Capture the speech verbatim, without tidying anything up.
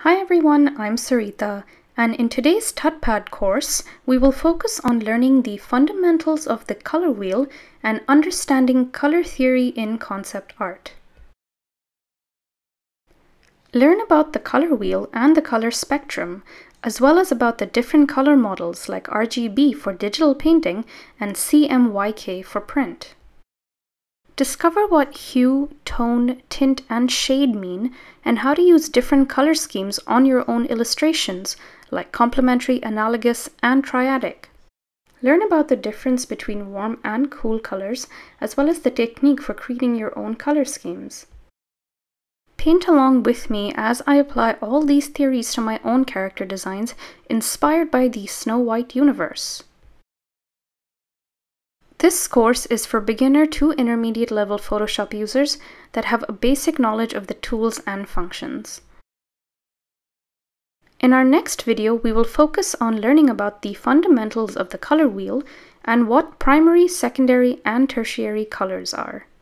Hi everyone, I'm Sarita, and in today's TutPad course, we will focus on learning the fundamentals of the color wheel and understanding color theory in concept art. Learn about the color wheel and the color spectrum, as well as about the different color models like R G B for digital painting and C M Y K for print. Discover what hue, tone, tint, and shade mean, and how to use different color schemes on your own illustrations, like complementary, analogous, and triadic. Learn about the difference between warm and cool colors, as well as the technique for creating your own color schemes. Paint along with me as I apply all these theories to my own character designs, inspired by the Snow White universe. This course is for beginner to intermediate level Photoshop users that have a basic knowledge of the tools and functions. In our next video, we will focus on learning about the fundamentals of the color wheel and what primary, secondary, and tertiary colors are.